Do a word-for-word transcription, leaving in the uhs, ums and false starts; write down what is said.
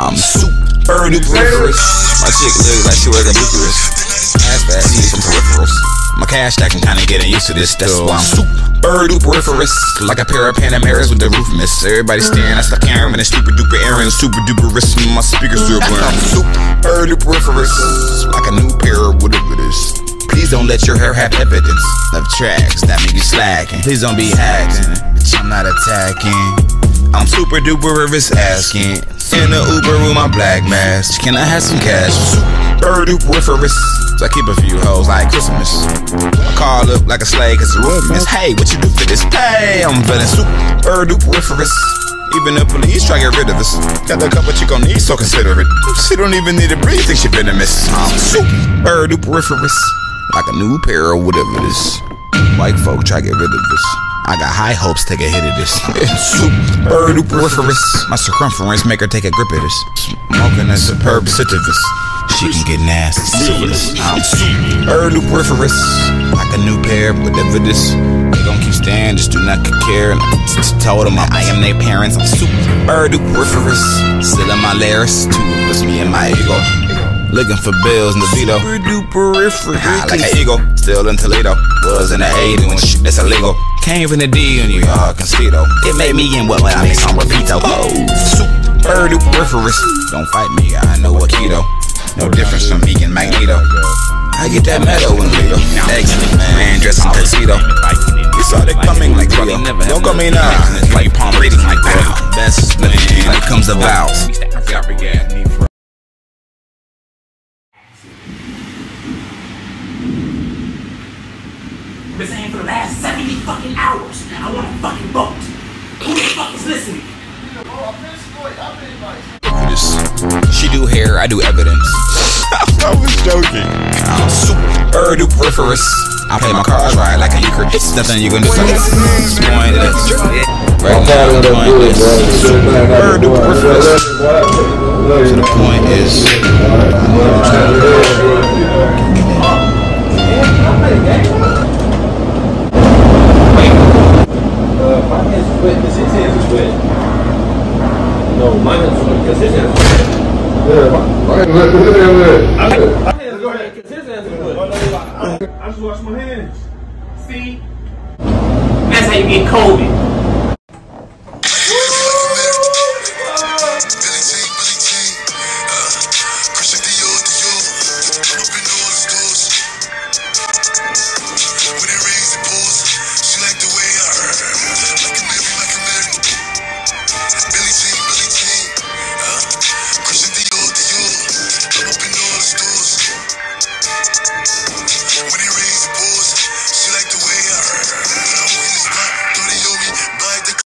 I'm super duper. My chick look like she work in Bucharest. Ass fat, see some peripherals. My cash stacking kinda getting used to this. That's why I'm super duper. Like a pair of Panameras with the roof miss. Everybody staring, I stuck Aaron and stupid duper Aaron, super duper wrist. My speakers still playing. I'm super duper. Like a new pair of whatever it is. Please don't let your hair have evidence of tracks that make you slacking. Please don't be hacking, bitch, I'm not attacking. I'm super duper nervous asking. In the Uber with my black mask. Can I have some cash? Super duper so I keep a few hoes like Christmas. I call up like a slave cause the room is. Hey, what you do for this? Hey, I'm feeling super duper. Even the police try to get rid of us. Got a couple chick on these, so consider it. She don't even need to breathe, think she venomous. I'm super duper. Like a new pair or whatever it is. White folk try to get rid of this. I got high hopes, take a hit of this. Super duper. My circumference make her take a grip of this. Smoking a superb citivus. She can get nasty. Syphilis. I'm super duper. Like a new pair, whatever this. They gon' keep staying, just do not care. Told them I am their parents. I'm super duper. Still in my layers, too. It's me and my ego. Looking for bills in the Vito. Super duper. High like an eagle. Still in Toledo. Was in the eighties when shit that's illegal. Came from the D in New York, Concedo. It made me in what when I make some repeato. Oh, super duper. Don't fight me, I know what keto. No difference from me and Magneto. I get that metal in Leo. Excellent man, dressed in tuxedo. You saw it coming like Leo. Don't call me now. Like palm reading like wow. Best when it comes to vowels. Been saying for the last seventy fucking hours, I want a fucking vote. Who the fuck is listening? She do hair, I do evidence. I was joking. I'm super duper. I play my cards right like a euchre. It's nothing you can do. It's pointless. Right now, the point is super duper. So the point is, my hands are wet, because his hands are wet. No, my hands are wet, because his hands are wet. Yeah, my hands are wet. My hands are wet, because his hands are wet. I just washed my hands. See? That's how you get COVID.